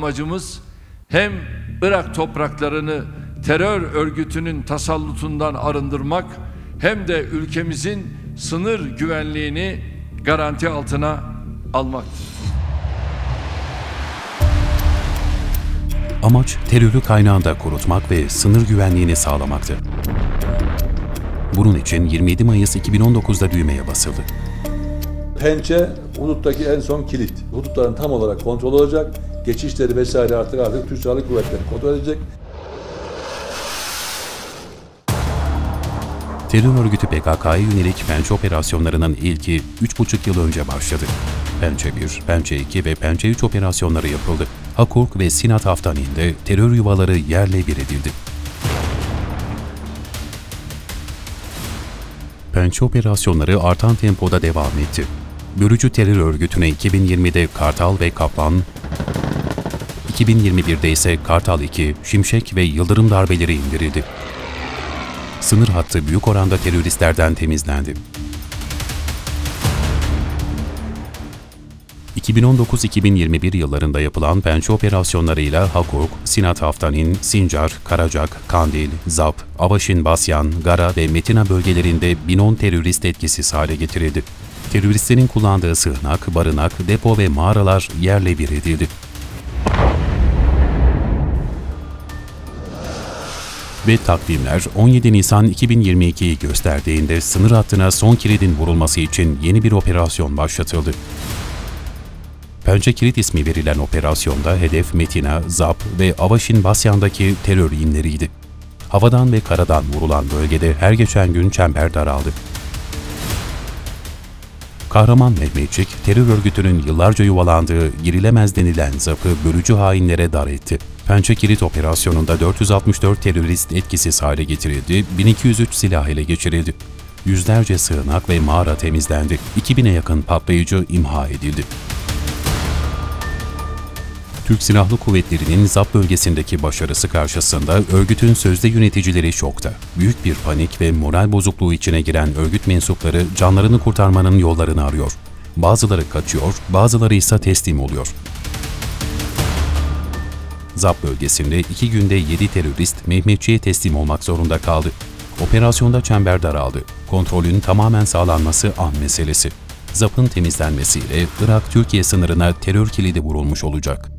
amacımız hem Irak topraklarını terör örgütünün tasallutundan arındırmak hem de ülkemizin sınır güvenliğini garanti altına almaktır. Amaç terörü kaynağında kurutmak ve sınır güvenliğini sağlamaktı. Bunun için 27 Mayıs 2019'da düğmeye basıldı. Pençe, huduttaki en son kilit. Hudutların tam olarak kontrol olacak. Geçişleri vesaire artık Türk Silahlı Kuvvetleri kontrol edecek. Terör örgütü PKK'ya yönelik Pençe operasyonlarının ilki 3,5 yıl önce başladı. Pençe 1, Pençe 2 ve Pençe 3 operasyonları yapıldı. Hakurk ve Sinat Haftanin'de terör yuvaları yerle bir edildi. Pençe operasyonları artan tempoda devam etti. Bölücü terör örgütüne 2020'de Kartal ve Kaplan, 2021'de ise Kartal 2, Şimşek ve Yıldırım darbeleri indirildi. Sınır hattı büyük oranda teröristlerden temizlendi. 2019-2021 yıllarında yapılan Pençe operasyonlarıyla Hakurk, Sinat Haftanin, Sincar, Karacak, Kandil, Zap, Avaşin Basyan, Gara ve Metina bölgelerinde 1010 terörist etkisiz hale getirildi. Teröristlerin kullandığı sığınak, barınak, depo ve mağaralar yerle bir edildi. Ve takvimler 17 Nisan 2022'yi gösterdiğinde sınır hattına son kilidin vurulması için yeni bir operasyon başlatıldı. Pençe Kilit ismi verilen operasyonda hedef Metina, Zap ve Avaşin Basyan'daki terör inleriydi. Havadan ve karadan vurulan bölgede her geçen gün çember daraldı. Kahraman Mehmetçik, terör örgütünün yıllarca yuvalandığı girilemez denilen Zap'ı bölücü hainlere dar etti. Pençe Kilit operasyonunda 464 terörist etkisiz hale getirildi, 1203 silah ele geçirildi. Yüzlerce sığınak ve mağara temizlendi, 2000'e yakın patlayıcı imha edildi. Türk Silahlı Kuvvetleri'nin Zap bölgesindeki başarısı karşısında örgütün sözde yöneticileri şokta. Büyük bir panik ve moral bozukluğu içine giren örgüt mensupları canlarını kurtarmanın yollarını arıyor. Bazıları kaçıyor, bazıları ise teslim oluyor. Zap bölgesinde 2 günde 7 terörist Mehmetçiğe teslim olmak zorunda kaldı. Operasyonda çember daraldı. Kontrolün tamamen sağlanması an meselesi. Zap'ın temizlenmesiyle Irak-Türkiye sınırına terör kilidi vurulmuş olacak.